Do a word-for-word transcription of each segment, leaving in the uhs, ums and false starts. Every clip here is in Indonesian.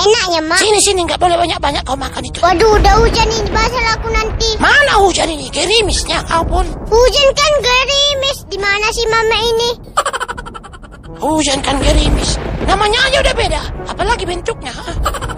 enaknya, Mak. Sini, sini, nggak boleh banyak-banyak kau makan itu. Waduh, udah hujan ini, basah aku nanti. Mana hujan ini? Gerimisnya kau pun. Hujan kan gerimis. Di mana sih Mama ini? Hujan kan gerimis. Namanya aja udah beda. Apalagi bentuknya. Ha?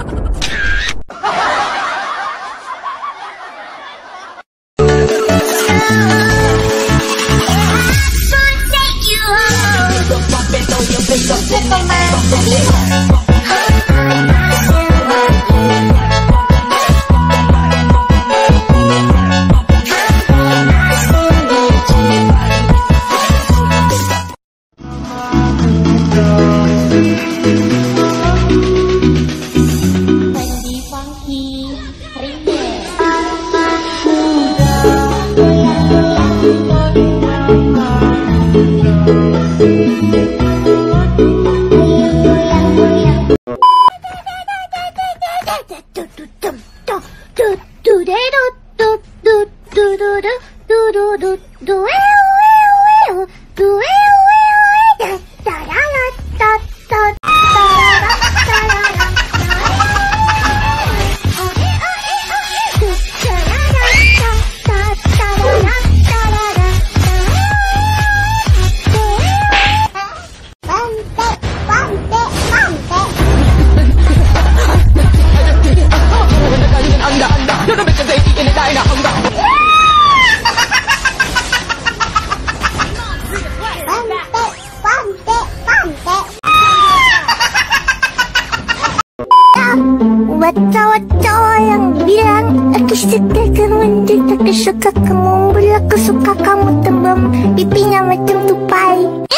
Cowok-cowok yang bilang aku suka kamu, aku suka kamu, bila aku suka kamu tembem pipinya macam tupai.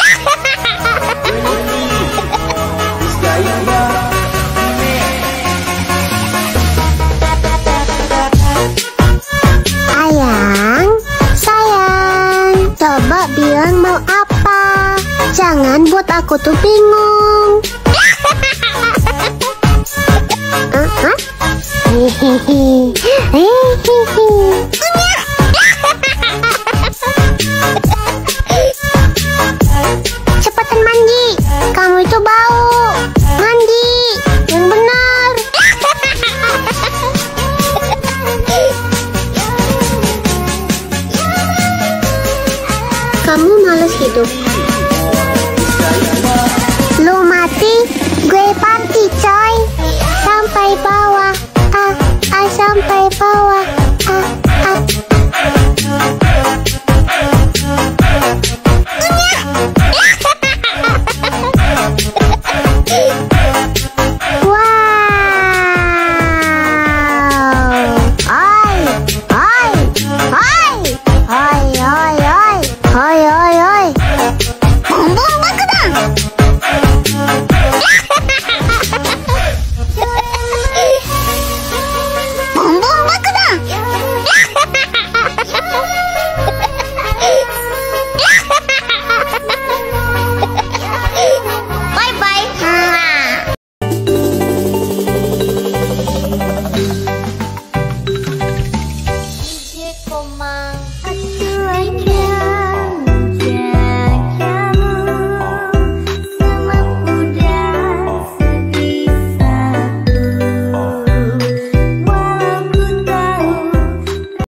Sayang, sayang, coba bilang mau apa, jangan buat aku tuh bingung.